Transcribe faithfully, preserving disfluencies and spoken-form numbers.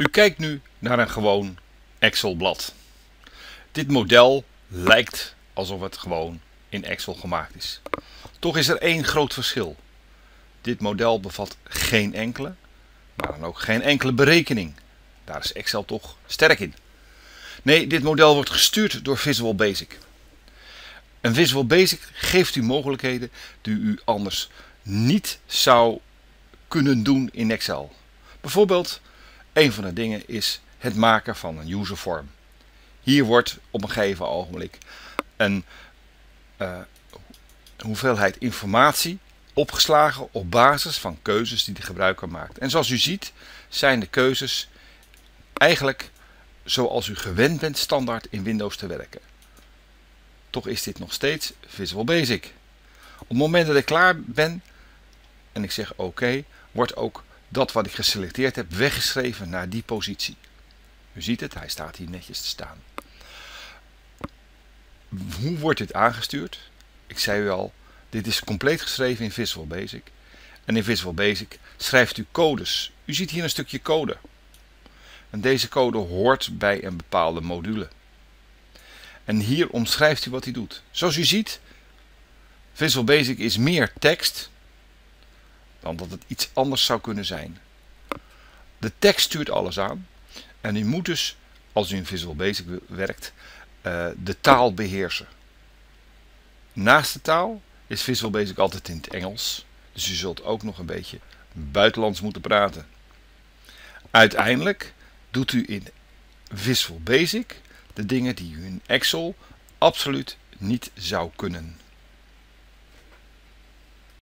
U kijkt nu naar een gewoon Excel-blad. Dit model lijkt alsof het gewoon in Excel gemaakt is. Toch is er één groot verschil. Dit model bevat geen enkele, maar dan ook geen enkele berekening. Daar is Excel toch sterk in. Nee, dit model wordt gestuurd door Visual Basic. En Visual Basic geeft u mogelijkheden die u anders niet zou kunnen doen in Excel. Bijvoorbeeld, een van de dingen is het maken van een userform. Hier wordt op een gegeven ogenblik een uh, hoeveelheid informatie opgeslagen op basis van keuzes die de gebruiker maakt. En zoals u ziet zijn de keuzes eigenlijk zoals u gewend bent standaard in Windows te werken. Toch is dit nog steeds Visual Basic. Op het moment dat ik klaar ben en ik zeg oké, wordt ook dat wat ik geselecteerd heb weggeschreven naar die positie. U ziet het, hij staat hier netjes te staan. Hoe wordt dit aangestuurd? Ik zei u al, dit is compleet geschreven in Visual Basic. En in Visual Basic schrijft u codes. U ziet hier een stukje code. En deze code hoort bij een bepaalde module. En hier omschrijft u wat hij doet. Zoals u ziet, Visual Basic is meer tekst dan dat het iets anders zou kunnen zijn. De tekst stuurt alles aan. En u moet dus, als u in Visual Basic werkt, uh, de taal beheersen. Naast de taal is Visual Basic altijd in het Engels. Dus u zult ook nog een beetje buitenlands moeten praten. Uiteindelijk doet u in Visual Basic de dingen die u in Excel absoluut niet zou kunnen.